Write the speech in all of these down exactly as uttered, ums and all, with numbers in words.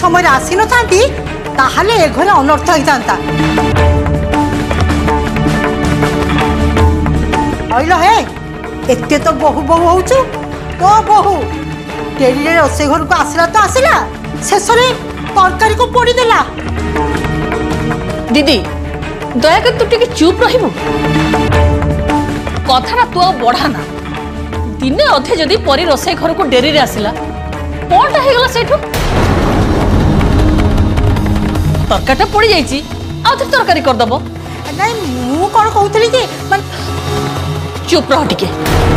समय आसी न थांती ताहले ए घरे अनर्थ होता अइलो हे एते तो बहु बहु होचु तो बहु डेरी रे रोसे घर को आसला तो आसला शेष रे तरकारी को पोड़ी देला। दीदी दया कर तू टिके चुप रहिबो कथा ना तू बढ़ा ना दिने अधे जदि परी रोसे घर को डेरी रे आसला कोनटा हे गला सेठू तरकाटा पड़ी जाइची आ थे तरकारी कर दबो नहीं मु कोन कहउतली जे मन चुप रह टिके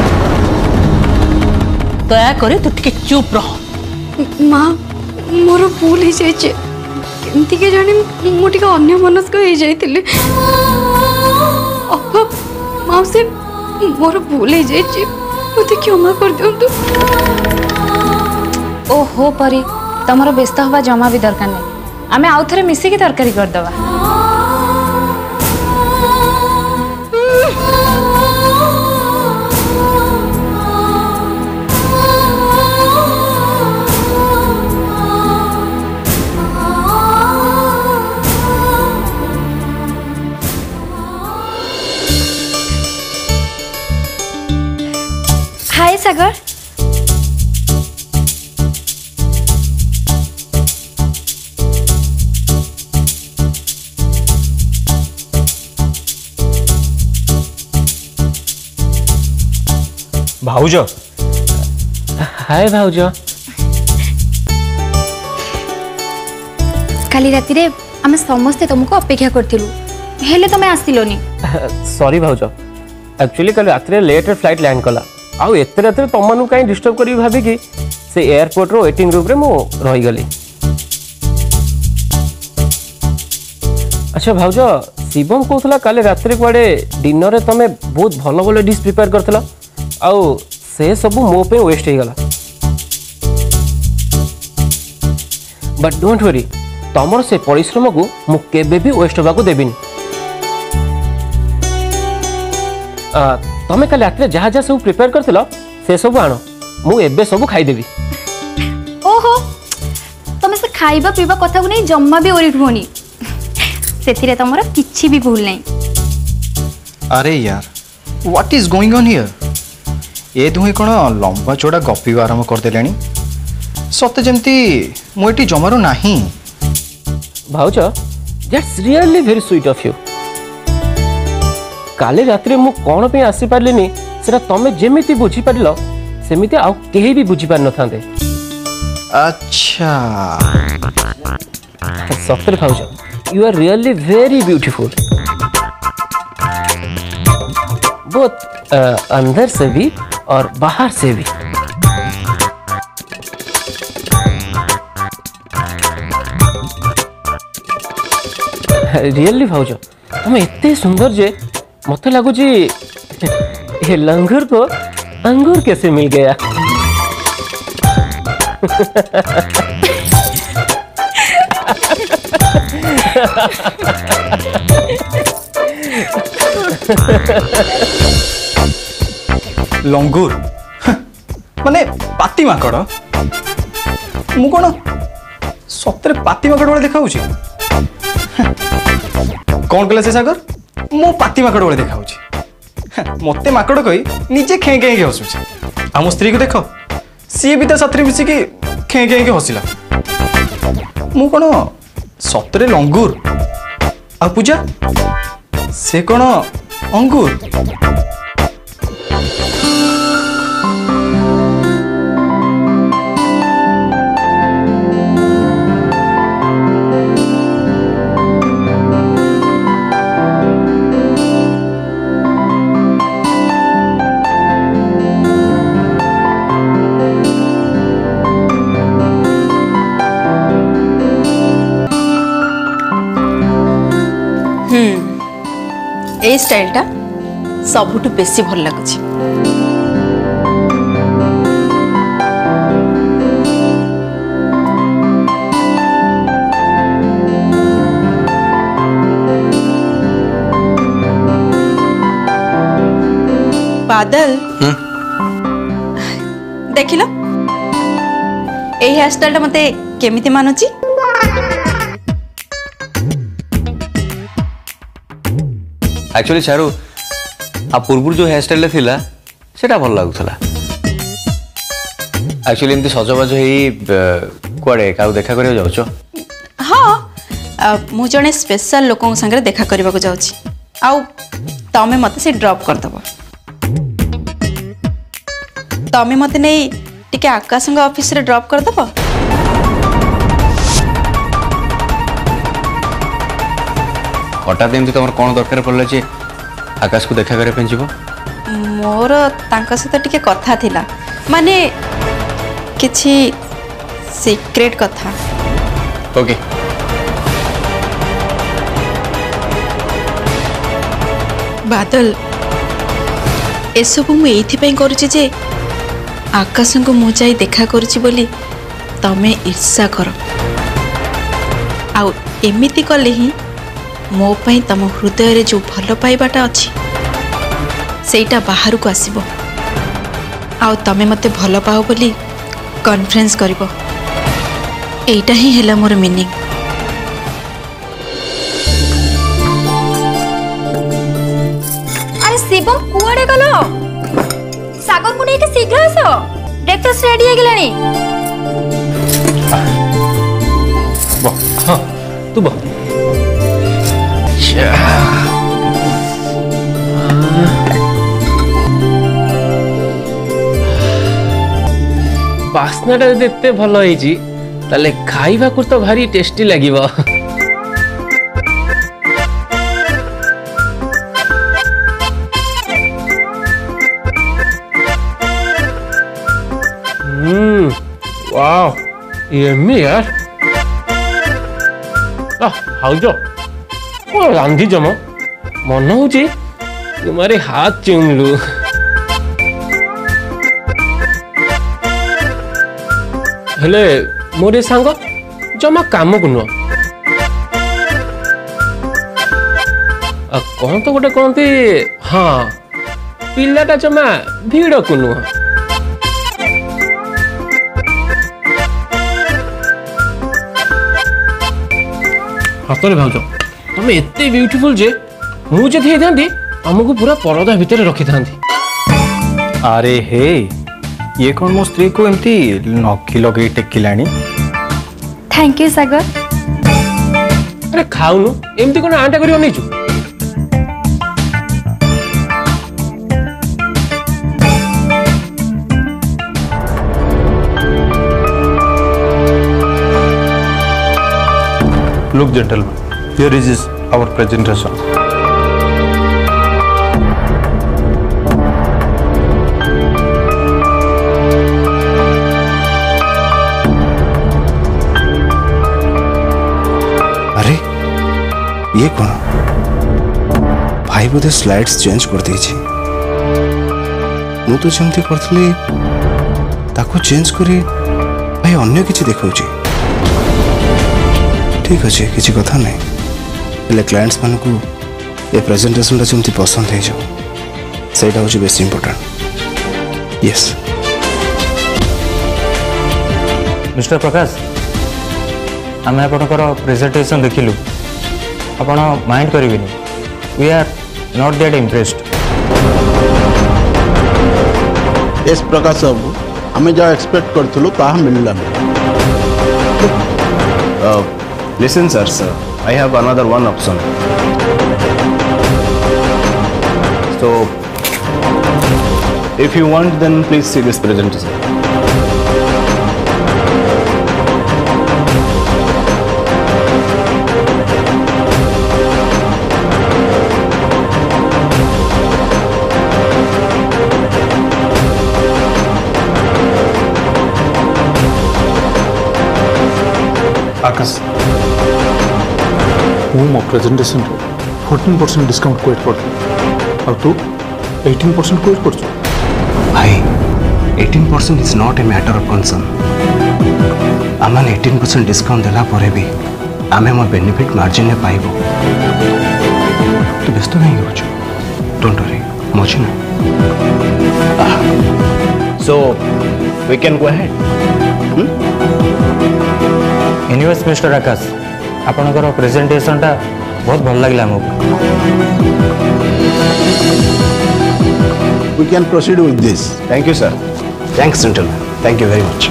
दया करे तू टिके चुप रह। माँ मोर भूल हो जाए केमती के जाने मुझे अन्य मनस्क हो जाइए माँ से मोर भूल हो जाए मत क्षमा कर दिंतु। ओहो परी तुम व्यस्त हवा जमा भी दरकार नहीं आम आउ थे मिसिकी तरकारी करदवा। हाय सागर भाउज हाय भाउज काली राति रे आमे समस्ते तुमको अपेक्षा करथिलु हेले तमे आसिलोनी। सॉरी भाउज एक्चुअली कल रात रे लेट फ्लाइट लैंड कला आउ एते रात रे तमनु काई डिस्टर्ब करी भाबी कि से एयरपोर्ट रो वेटिंग रूम रे मो रही गली। अच्छा भाउज शिवम कहथला काले रात रे कुआडे डिनर रे तमे बहुत भलो भलो डिश प्रिपेयर करथला आउ से सब मो पे वेस्ट हो गला बट डोंट वरी तमर से परिश्रम को मु केबे भी वेस्ट होबा को देबिनी। तमे काले रात रे जहा जहा सब प्रिपेयर करथिलो से सब आनो मु एबे सब खाई देबी। ओहो तमे से खाइबा पीबा कथा को नहीं जम्मा भी ओरिठ होनी सेथिरे तमरा किछि भी भूल नहीं। अरे यार what is going on here ये दुहे कौन लंबा चौड़ा गपी आरंभ करदेले सत्य जमती मुझे जमारू नाही। भाउज that's really very sweet of you काले रात रे मु कोन पे आसी पारलिनी सेटा तमे जेमिति बुझी पारिलो सेमिति आ केही भी बुझी पार न थांते। अच्छा सत्य भाउज you are really very beautiful both अंदर से भी और बाहर से भी। रियली भाउज तुम एते सुंदर जे मत लगुच ये लंगूर को अंगूर कैसे मिल गया। लंगूर माने पाती माकड़ मु कौन सतरे पाती माकड़ वाले देखा कौन कहला से सागर मो पाती माकड़ वाले देखा मते माकड़ कही निजे खें खें हसुचे आ मो स्त्री को देख सी भी तो साथी मिसिकी खें खें हसिला मु कौन सतरे लंगूर आ पूजा से कौन अंगूर। ए स्टाइलटा सबुठु बेसी भल लागुछि। बादल देखिल ए हेयर स्टाइल मते केमिति मानुछि एक्चुअली चारू आ पूर्व जो हेयर स्टाइल थिला सेटा भल लागुला एक्चुअली एमती सजबाज हो कुआडे का देखा करियो जाउछो हाँ मु जने स्पेशल लोकों संगे देखा करबा को जाउछि आउ तमे मते से ड्रॉप कर दबो तमे मते नै टिके आकाश संग ऑफिस रे ड्रॉप कर दबो हठात एमती तुम कौन दरकार पड़ला जे आकाश को देखा करे पेंजिबो मोर तांका सहित टिके कथा थिला माने किछि सीक्रेट कथा ओके बादल एसबु मु एइथिपई करूछि जे आकाश को मु जाई देखा करूछि बोली तमे ईर्षा कर आउ एमिति कले ही मो पई तम हृदय रे जो भल पाइबाटा अछि सेटा बाहर को आसीबो आउ तमे मते भल पाओ बोली कॉन्फ्रेंस करिवो एटा ही हैला मोर मीनिंग अरे शिवम कुआडे गलो सागर को नहीं शीघ्र आसो ब्रेकफास्ट रेडी हो गलानी बो हाँ तू बो बास्नाटा जब एत भल होते खाइबा को तो भारी टेस्टी लगे हम्म वाओ यम्मी यार हाउज कौन रांधी जम मन हो तुम्हारे हाथ चुमलु हेले मोरे सांग जमा काम को नुह कौन तो गोटे कहते हाँ पिलाटा जमा भीड़ को नुह हाथ भाज तुम एत ब्यूटीफुल जे मुझे तुमको पूरा परदा भितर रखी था अरे हे ये कौन मो स्त्री को एमती नखी लगे टेकिलानी थैंक यू सागर अरे खाऊनु एमती कौन आंटा कर नहीं Look, gentlemen, here is his, our presentation. अरे ये कौन भाई बोधे स्लाइड्स चेंज कर देछि मु तो जमती करथली ताको चेंज करी भाई अन्य किछि देखाउछि ठीक अच्छे किसी कथा नहीं हेल्ले क्लाइंट्स मान को ये प्रेजेंटेशन जमी पसंद हो जाए हूँ बेस इम्पोर्टेंट यस मिस्टर प्रकाश आम आपंकर प्रेजेंटेशन देखिलु आपण माइंड करेंगे we are not that impressed yes Prakash babu आम जहाँ एक्सपेक्ट करूँ ता मिलला Listen, sir, sir. I have another one option. So, if you want, then please see this presentation. Akash मु मो presentation fourteen percent discount quote कर तू एटीन परसेंट क्वेट कर भाई eighteen percent is not a matter of concern आम eighteen percent discount देला परे भी आमे मोर बेनिफिट मार्जिन पाइबो तू व्यस्त नहीं हो डोंट वरी मची ना so we can go ahead anyways mister Akash आपणकर प्रेजेंटेशन टा बहुत भल लगे आमको We can proceed with this. Thank you, sir. Thanks, gentlemen. Thank you very much.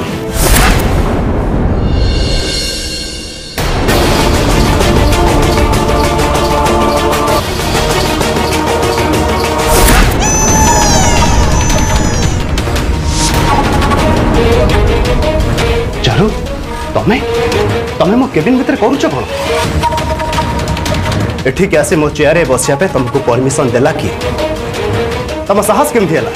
Charu, तमे तमे मो केबिन भीतर करूछ कोन? एठी कैसे मो चेयर रे बसिया पे तुमको परमिशन देला की? तम साहस केमती है?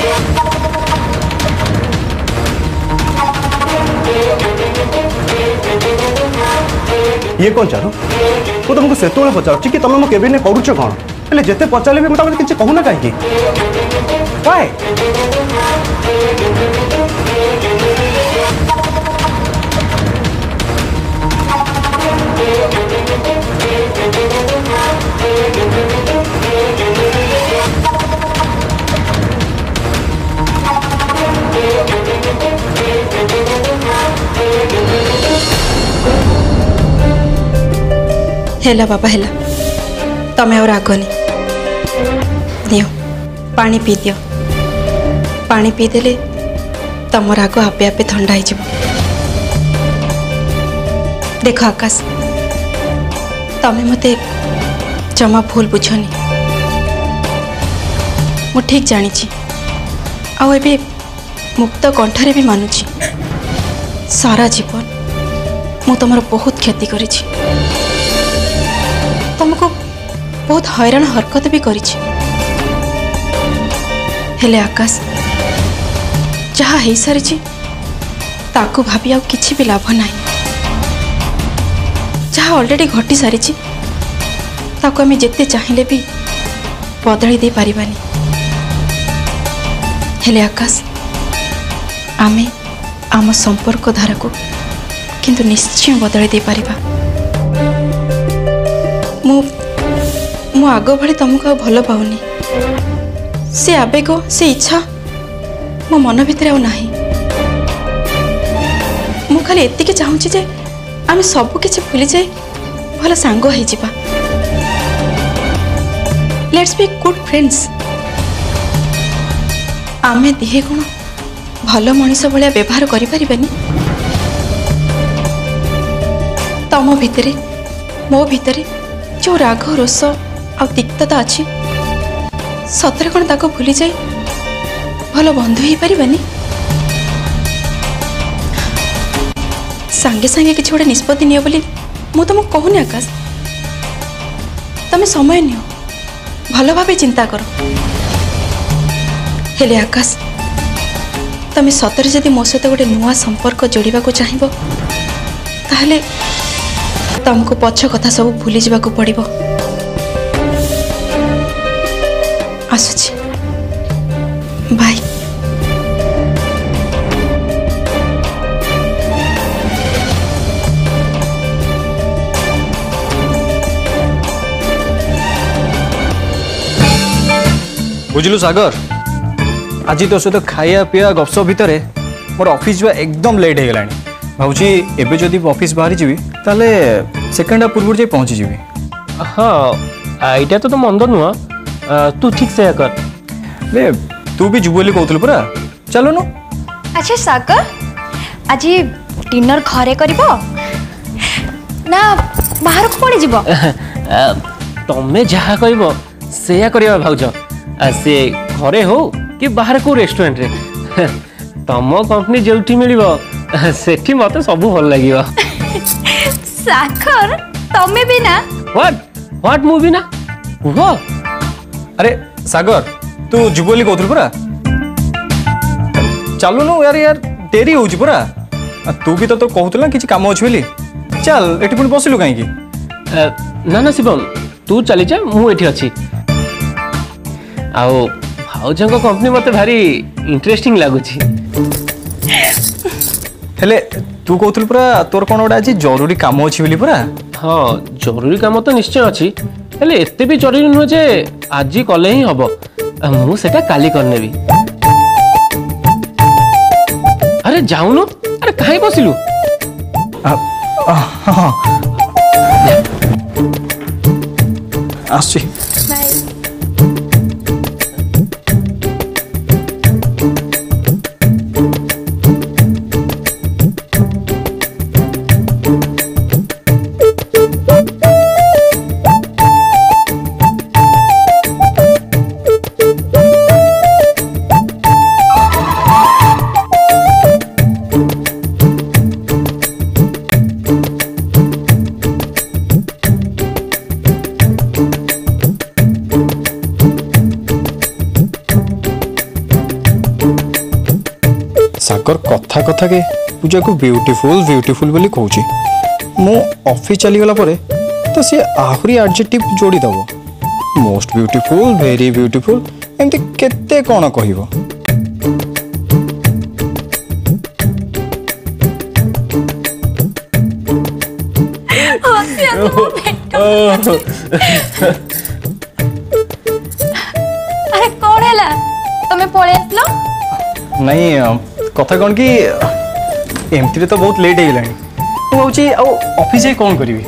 ये कौन चारू मु तुमको से पचार कि तुम मो केबिन करूच कौन हेले जिते पचारे भी तुम किसी कहूना कहीं वाई हेला बाबा हेला तमें और रागनी दियो पानी पी दियो पानी पी देले तम राग आपे आपे ठंडा हो देख आकाश तमें मते जमा भूल बुझनी मु ठीक जानी आउ एबे मुक्त कंठरे भी मानुची सारा जीवन मु तुमर बहुत क्षति करी तुमको बहुत हैरान हरकत भी करी हेले आकाश जहाँ हो सारी ताकू भाभी आउ किछि भी लाभ ना जहाँ ऑलरेडी घटी सारी ताकू आम जिते चाहिए भी बदली दे पारिबानी हेले आकाश आमे आम संपर्क धारा को किंतु निश्चय बदली दे पारिबा मु मु आग भली तुमको भल पाऊनी से आवेग से इच्छा मो मन भितर आ नाही मु खाली एतिके चाहूची जे आमे सब किछि भूली जाए भल सांग हो जिबा लेट्स बी गुड फ्रेंड्स आमे दिहे कोन भल मनीष भाया व्यवहार करि परिबानी तम भितरे मो भितरे जो राग रोष आ तिक्तता अच्छी सतरे कौन ताको भूली जाए भल बंधु हो पारिबानी सांगे सांगे किसी गोटे निष्पत्ति नियो बोली मु तुमको कहूनी आकाश तमें समय नियो भल भावे चिंता कर हेले आकाश तमें सतरे जदि मो सहित गोटे नुआ संपर्क जोड़ा को चाहिए ताहले तुमको पछ कथा सब भूली जावाक पड़िबो आसुची बाय बुझलु सागर आज तो सहित खाया पिया गपसप भितर मोर ऑफिस जा एकदम लेट हो गलानी भावुची एबे जदि ऑफिस बाहरी जीवी ताले सेकंड हाफ पूर्व जाई पहुंची जीवी हाँ एटा तो तो मंद नुआ तू ठीक से कर ले तू भी जुबली कहतल पूरा चलो नो अच्छा सागर आज डिनर घरे करिबो ना बाहर को पड़ी जीवो तमे जहा कहबो सेया करिया भाउज से घरे हो कि बाहर को रेस्टोरेंट रे तम कंपनी जोठी मिलिबो सेठी मते सब भल लागियो सागर तमे भी ना व्हाट व्हाट मूवी ना वो अरे सागर तू जुबली कहतल पूरा चलो नो यार यार डेरी हो पूरा तू भी तो तो कहतल किछि काम अछि बोली चल एठी पुनी बसिलु काहे की ना ना शिवम तू चली जा मु एठी अछि आओ भाउजंको कंपनी मते भारी इंटरेस्टिंग लागुछि हेले तू कहतल पूरा तोर कोन ओडा अछि जरूरी काम अछि बोली पूरा हाँ जरूरी काम तो निश्चय अछि हेले एते भी जरूरी न जे आज कले ही हबो मु सेटा काली करनेबी अरे जाउनो अरे काहे बसिलु हाँ आसुची सागर कथा कथा के पूजा को ब्यूटीफुल ब्यूटीफुल बोली कहूची मो ऑफिस चली गला परे तो सी आहुरी एडजेक्टिव जोड़ी दबो मोस्ट ब्यूटीफुल वेरी ब्यूटीफुल एमती केते कोन कहिबो अरे कौन है तुम्हें पळे आसलो नहीं कथा कौन कि एमती तो बहुत लेट हो गलानी ऑफिस जाए कौन करी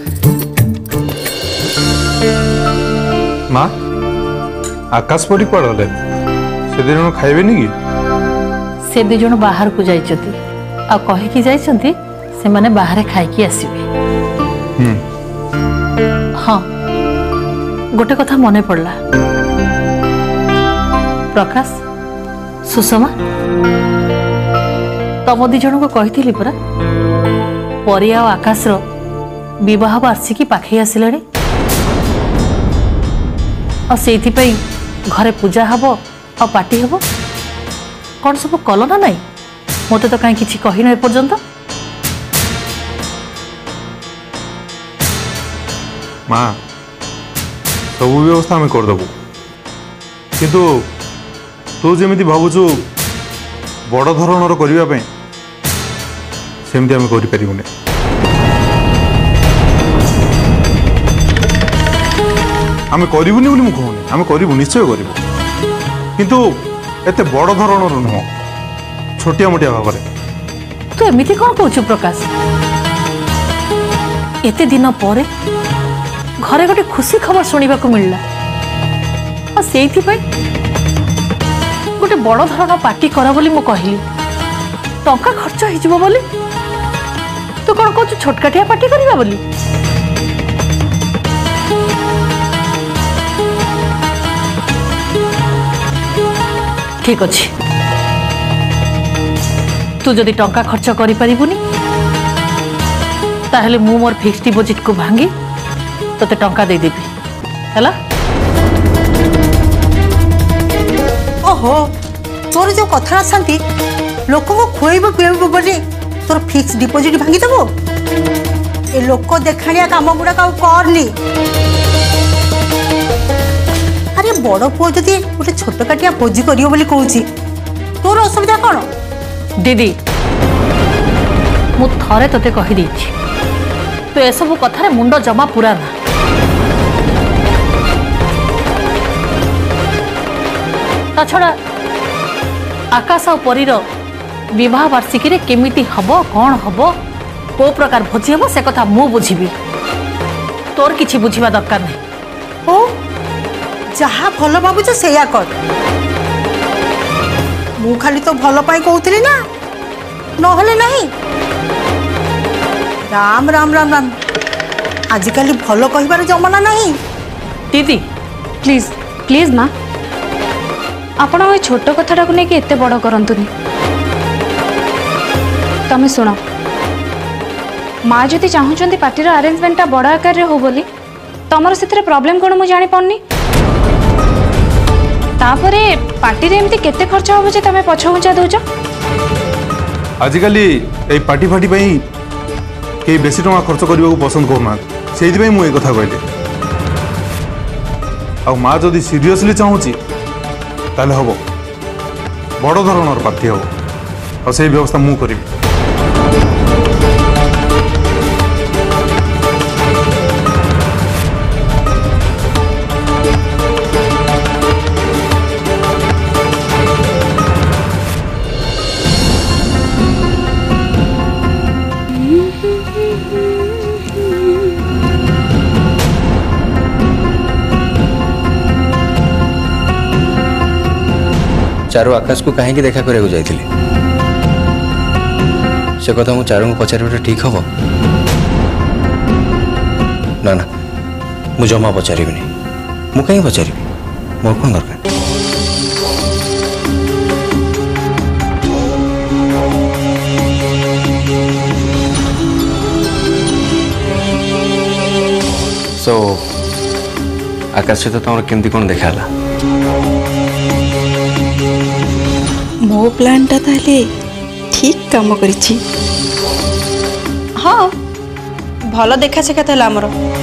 माँ आकाश परी कुआड़े गले से दिन खाइबे कि से दु जन बाहर को जाइछथि आ कहि कि जाइछथि से माने बाहर खाइकी आसीबे हाँ गोटे कथा मने पड़ला प्रकाश सुषमा तम दी जन को कही परा परी आ आकाश रो विवाह वार्षिकी पाखे आसिले से घरे पूजा हम आ पार्टी हम कौन सब कल ना नहीं मत तो कहीं किसी कहन एपर्यंत माँ सब व्यवस्था आम करदेबू किंतु तू जमी भावुचु बड़ धरणर करने सेमती आम कर आम करूनी बोली मुझे आम करूँ निश्चय करूँ किंतु एते बड़ धरणर नुह छोटिया मोटिया भाव तू एमती कौन कहू प्रकाश एते दिन पर घरे गोटे खुशी खबर शुणा मिलला और से गोटे बड़ धरण पार्टी कर बोली मु कहली टंका खर्च हो बोली तू कौन कहू छोटकाटिया पार्टी करवा बोली ठीक अच्छे तू जदि टंका खर्च करि परिबुनी ताहले मु मोर फिक्स डिपॉजिट को भांगी तते टंका दे देबी हला ओहो तोर जो कथा शांति लोक को खुएब पिएब बोली तोर फिक्स डिपॉजिट भांगी देबो ए लोक देखाणिया काम गुडा का करनी अरे बड़ पुओ जदि गोटे छोट काटिया भोजी करियो बोली कहूची तोर असुविधा कौन दीदी मु थरे तते कहि देछि तो ए सब कथारे मुंड जमा पूरा ना ता छड़ा आकाश और परीर विवाह वार्षिकी रे केमिति हबो कौन हबो को प्रकार भोजी हबो से कथा मु बुझिबी तोर किछि बुझिबा दरकार नहीं ओ जहा भल भावुच सेया कर मु खाली तो भल पाई कहूली ना नहले नहीं राम राम राम राम आजिकल भल कहबार जमाना नहीं दीदी प्लीज प्लीज माँ आपण ए छोट कथा को लेकिन एते बड़ करंतुनी तमे सुनो माँ जदि चाहूँगी पार्टीर अरेंजमेंटा बड़ आकार हो बोली तमर से प्रॉब्लम कौन मुझे जानी पारनी तापरे पार्टी रे एमती केते खर्च हो जे तमे पछ घुंचा दउछ आजिकल ए पार्टी फाटी पई के बेसी टका खर्च करबा को पसंद करना सेहि पई मु ए कथा कहले आ माँ जदि सीरियसली चाहूची ताले हबो बड़ धरणर पार्टी हबो आ से व्यवस्था मु करिबी चारू आकाश को कहीं देखा करने जाइए से कथा मु चारू को पचार ठीक हम ना ना मु जमा पचारि मु कहीं पचारि मोर कौन दरकार सो आकाश सहित तुम केमती कौन देखा मो प्लानटा ताले ठीक काम करिछि हाँ भल देखा शेखा था आमर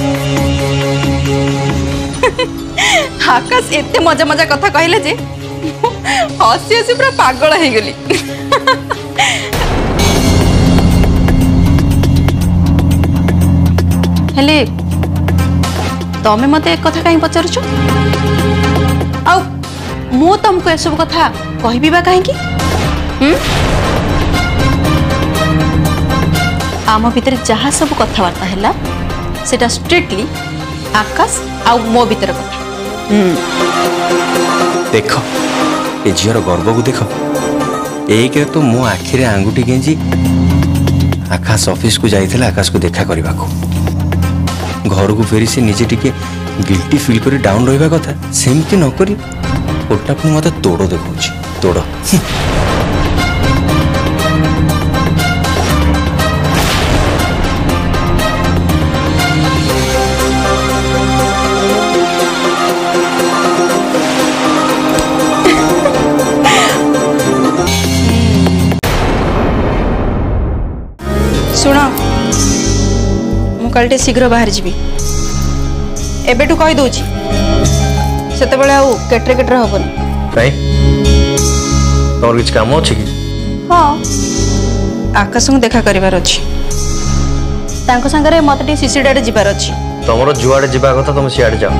आकाश एते मजा मजा कथा कहले जे हसी हसी पूरा पागल हो गली हेले तमें मत एक कथा कहीं पचारुच आ मु तुमको ए सब कथा कहबी बा कहीं आम भितर जहाँ सब कथबार्ता है सेटा स्ट्रिक्टली आकाश आ मो भीतर कथा देख ए झीर गर्व को देख एक तो मो आखिरे आंगुठी गेंजी आकाश ऑफिस को जाइए आकाश को देखा करने को घर को फेरी से निजे टिके गिल्टी फील कर डाउन रहा कथा सेमती नक उल्टा पुणी मत तोड़ देखा तोड़ शुण मु कल शीघ्र बाहर जी एबेटू कही दौची से केटरे केटरे हबनी तुम किसी काम अच्छे कि हाँ आकाश को देखा करार अच्छी सागर मत सीसीडी आड़े जबार अच्छी तुम जुआड़े जा कथा तुम सियाड़े जाओ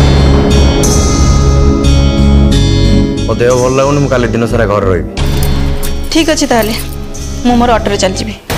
मो देह भल लगुनि मुझे दिन सारा घर रही ठीक अच्छे ताले मु मोर ऑटो चल जी